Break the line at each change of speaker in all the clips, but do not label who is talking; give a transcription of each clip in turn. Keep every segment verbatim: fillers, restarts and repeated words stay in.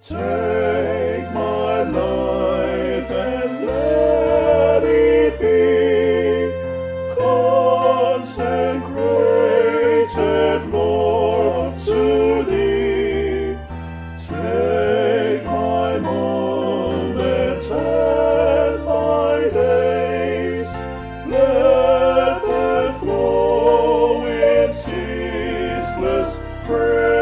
Take my life and let it be consecrated, Lord, to Thee. Take my moments and my days, let them flow in ceaseless praise.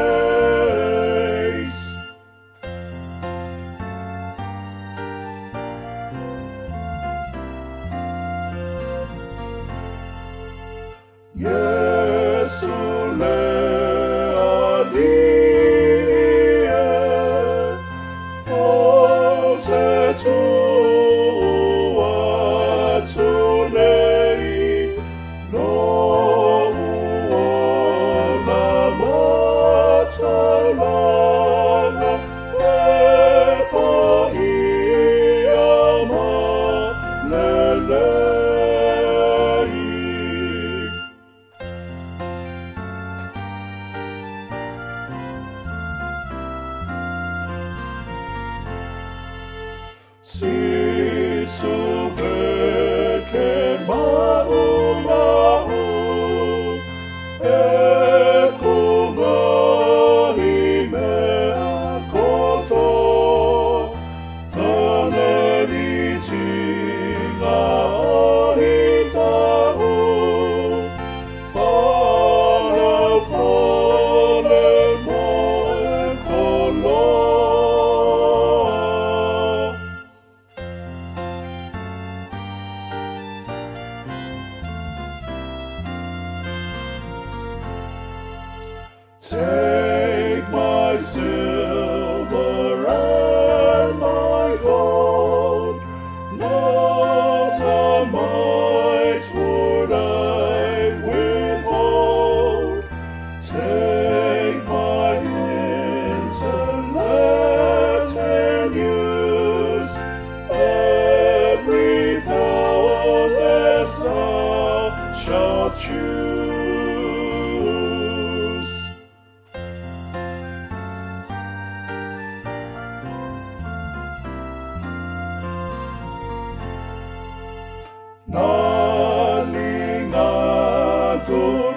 Take my silver and my gold, not a mite would I withhold. Take my intellect and use every power as thou shalt choose. Nalingago